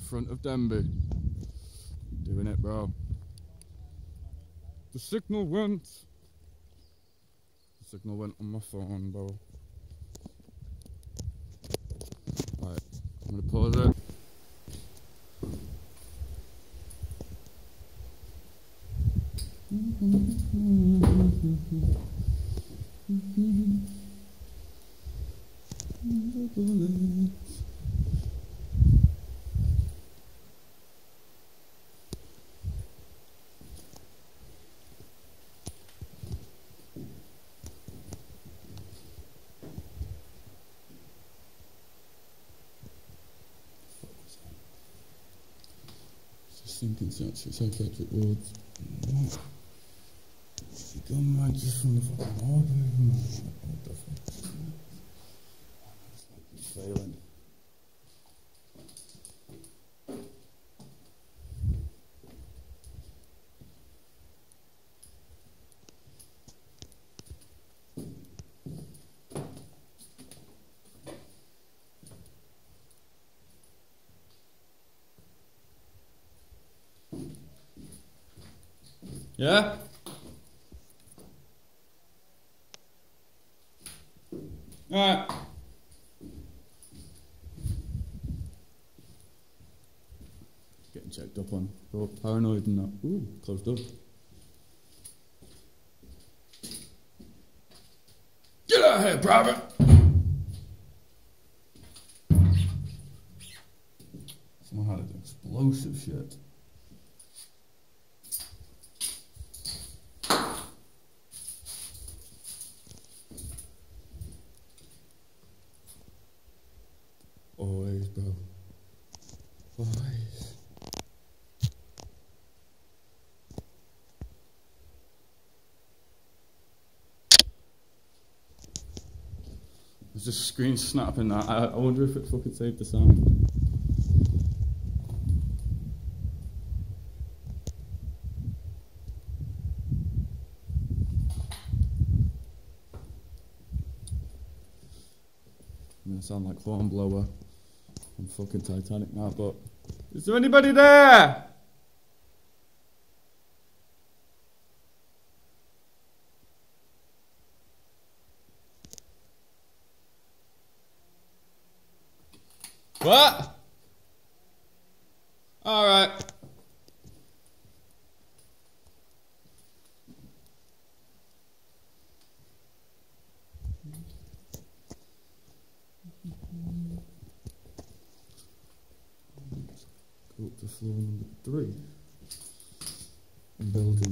front of Denbigh. Doing it, bro. The signal went. The signal went on my phone, bro. Right, I'm gonna pause it. Thinking such it's okay to words. She gone mad just from the fucking harbor. What the fuck? It's like he's failing. Yeah? Alright. Getting checked up on. Oh, paranoid and that. Ooh, closed up. Get out of here, private! Someone had an explosive shit. Always, bro. Always. There's just screen snapping that. I wonder if it fucking saved the sound. I'm gonna sound like Hornblower. I'm fucking Titanic now, but is there anybody there? What? All right. Go up to floor number 3. Building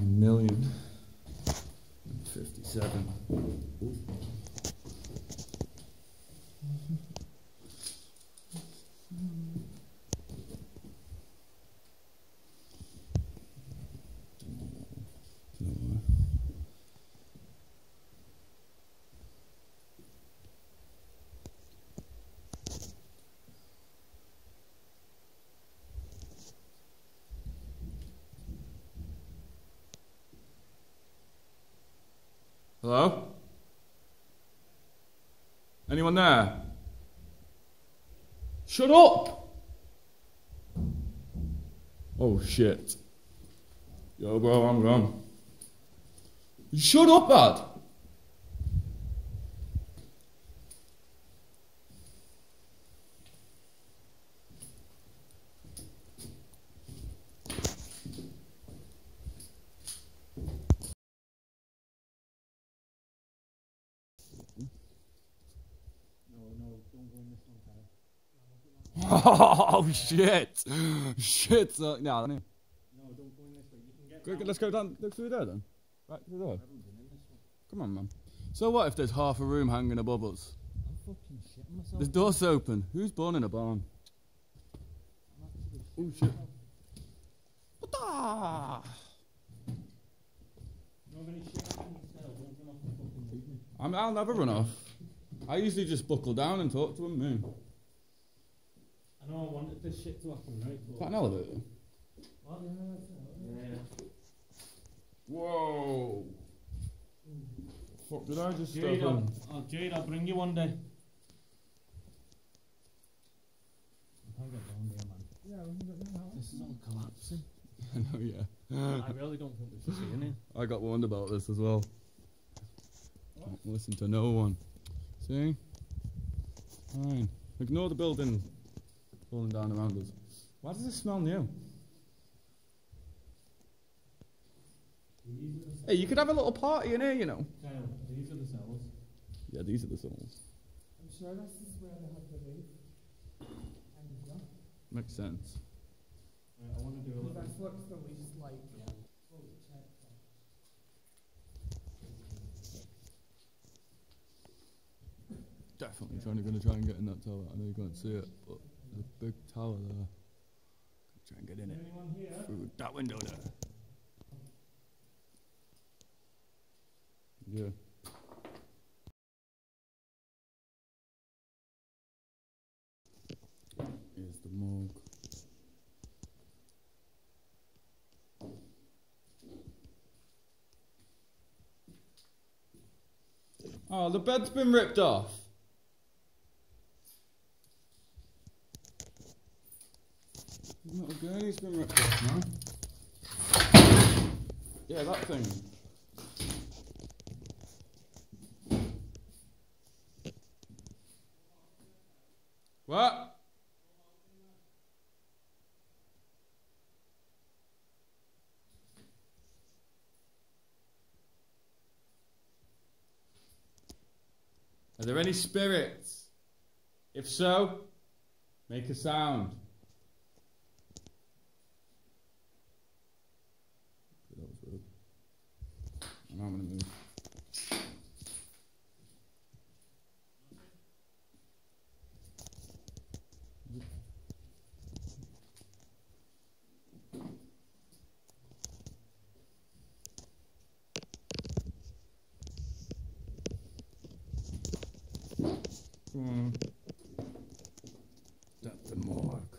9,057,000. Ooh. Hello? Anyone there? Shut up! Oh shit. Yo bro, I'm gone. Shut up, lad! Oh shit! Shit! No, no, don't go in this way. You can get. Quick, let's go down. Look through there then. Right through there. Come on, man. So what if there's half a room hanging above us? I'm fucking shitting myself. This door's open. Who's born in a barn? Oh shit! What the? I'll never run off. I usually just buckle down and talk to him, man. I know I wanted this shit to happen, right? Is that an elevator? What? Yeah. Whoa! Fuck, did I just Jade, step in? Jade, I'll bring you one day. I can't get down there, man. This is all collapsing. I know, yeah. I really don't think we should be in here. I got warned about this as well. Don't listen to no one. See? Fine. Ignore the building falling down around us. Why does it smell new? Hey, you could have a little party in here, you know. Kyle, these are the cells. Yeah, these are the cells. I'm sure this is where they have the roof. Makes sense. Right, I want to do a little. This looks the least like. Definitely going to try and get in that tower. I know you can't see it, but there's a big tower there. Try and get in it. Anyone here? Through that window there. Yeah. Here's the morgue. Oh, the bed's been ripped off. The little gurney's been ripped off now. Yeah, that thing. What? Are there any spirits? If so, make a sound. That was rude. Now I'm going to move. Come on. That's the morgue.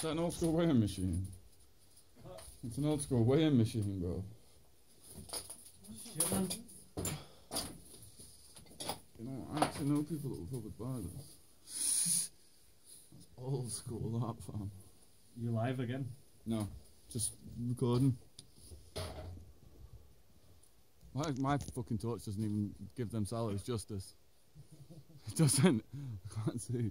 that an old school weighing machine? It's an old school weighing machine, bro. Shit, man. You know, I actually know people that will probably buy this. That's old school, that, fam. You live again? No, just recording. My fucking torch doesn't even give them salaries justice. It doesn't. I can't see.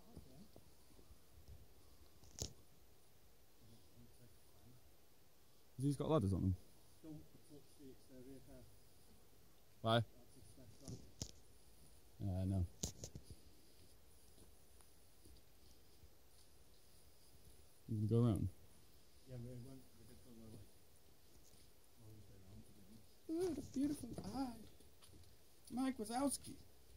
These got ladders on them. Don't touch the exterior car. Why? That's a step down. No. You can go around. Yeah, we did the like. Ooh, the beautiful eye. Mike Wazowski.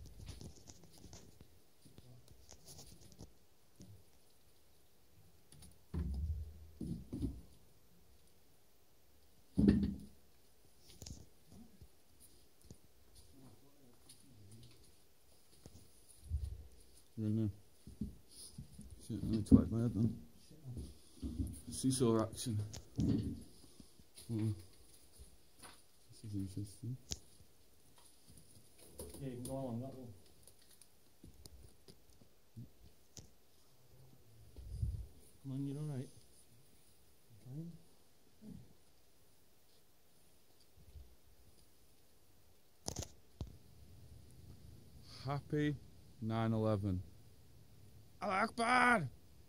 You're in there. Shit, I nearly twitted my head then. Seesaw action. Oh. This is interesting. Yeah, you can go along that one. Come on, you're alright. Fine. Happy 9/11. Allah Akbar!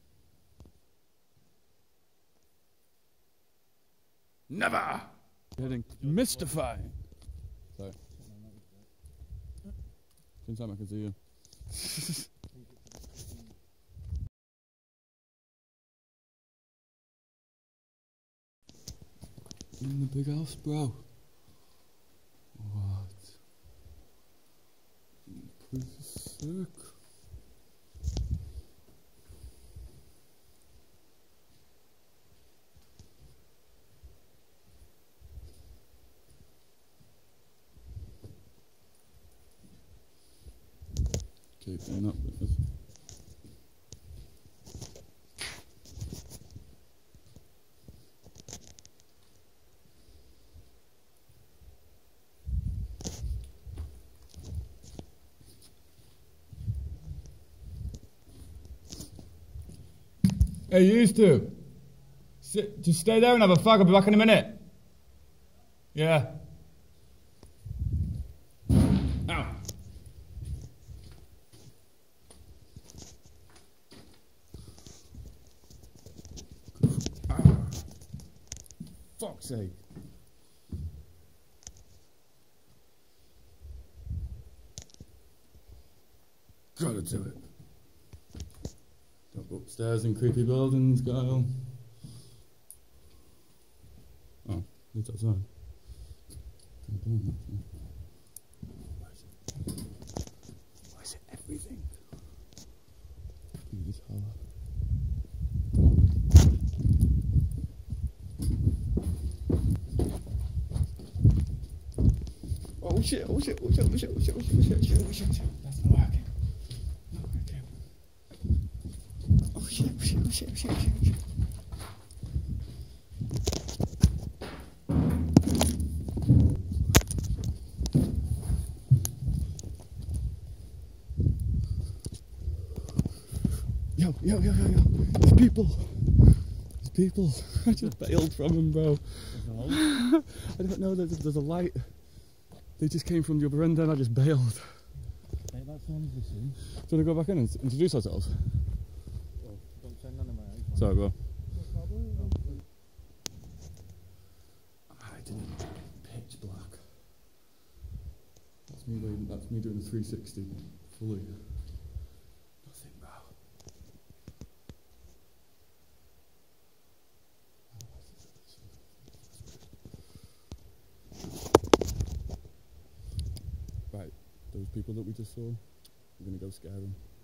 Never! Getting mystifying. Sorry. Turn time I can see you. In the big house, bro. What? Pretty sick. Keeping up with us. Hey, you used to. Just stay there and have a fag. I'll be back in a minute. Yeah. Ow. Fuck's sake. Gotta do it. Don't go upstairs in creepy buildings, Kyle. Oh, it's outside. Why is it everything? This hollow. Oh shit, oh shit, oh shit, oh shit, oh shit, oh shit, oh shit, oh shit, oh shit. That's not working. Not working. Oh shit, oh shit, oh shit, oh shit, oh shit, oh shit. Yo. There's people. There's people. I just bailed from them, bro. I don't know, there's a light. They just came from the other end and I just bailed. Hey, that sounds the same. Do you want to go back in and introduce ourselves? Well, don't send none of my eyes. Sorry, bro. No problem. I'm hiding in pitch black. That's me doing a 360 fully. Nothing, bro. Right, those people that we just saw, we're gonna go scare them.